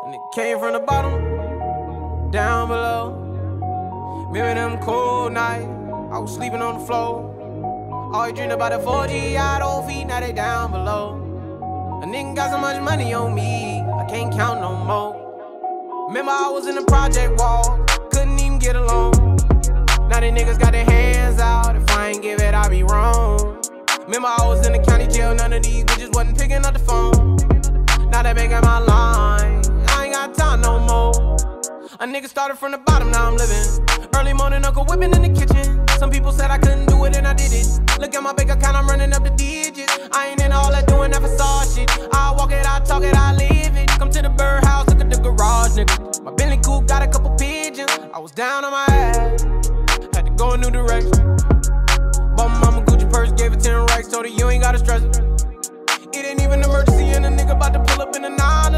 And it came from the bottom, down below. Remember them cold nights, I was sleeping on the floor. Always dreamed about the 4G, I don't feed, now they down below. A nigga got so much money on me, I can't count no more. Remember I was in the project wall, couldn't even get along. Now they niggas got their hands out, if I ain't give it, I be wrong. Remember I was in the county jail, none of these bitches wasn't picking up the phone. Now they back at my line, I ain't got time no more. A nigga started from the bottom, now I'm living. Early morning, Uncle whipping in the kitchen. Some people said I couldn't do it and I did it. Look at my bank account, I'm running up the digits. I ain't in all that doing that facade shit. I walk it, I talk it, I live it. Come to the birdhouse, look at the garage, nigga. My Bentley coupe got a couple pigeons. I was down on my ass, had to go a new direction. Bought my mama Gucci purse, gave it 10 racks, told her you ain't gotta stress it. It ain't even an emergency and a nigga about to pull up in a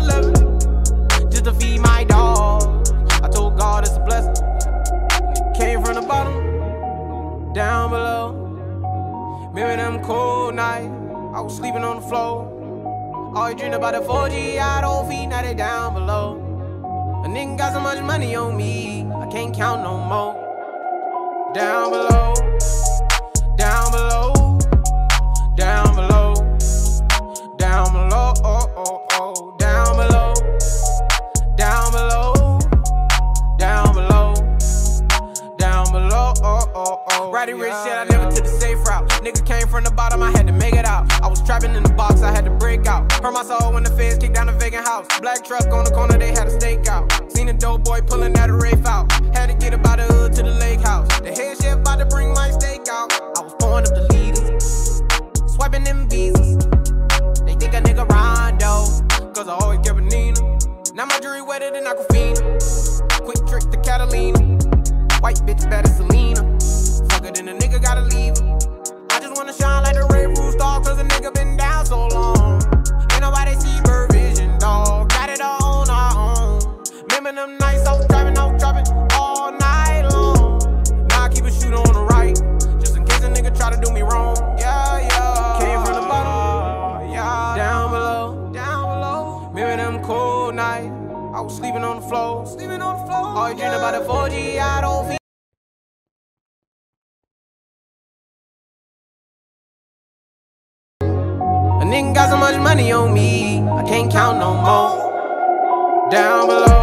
911 just to feed my dog. I told God it's a blessing. It came from the bottom, down below. Remember them cold nights, I was sleeping on the floor. Always dreamed about the 4G, I don't feed, now they down below. A nigga got so much money on me, I can't count no more. Down below, down below, down below, down below, oh, oh, oh, down below, down below, down below, down below, oh, oh, oh. Righty rich shit, I never took the safe route. Niggas came from the bottom, I had to make it out. I was trapping in the box, I had to break out. Hurt my soul when the feds kicked down the vacant house. Black truck on the corner, they had a stakeout. Seen a dope boy pulling that rafe out. Had to get about the hood to the lake house. The head chef about to bring my steak out. I was pouring up the leaders, swiping them visas. They think a nigga Rondo, cause I always kept a Nina. Now my jewelry wetter than Aquafina. Quick trick to Catalina. White bitch better Selena. Fuck it, then a nigga gotta leave her. I just wanna shine like the Red Roof Star, cause a nigga been down so long. Ain't nobody see bird vision, dog. Got it all on our own. Remember them nights I was driving all night long. Now I keep a shooter on the right, just in case a nigga try to do me wrong. Yeah, yeah. Came from the bottom, yeah. Down below, down below. Remember them cold nights, I was sleeping on the floor. Always dreamed about the 4G, I don't feel. A nigga got so much money on me, I can't count no more. Down below.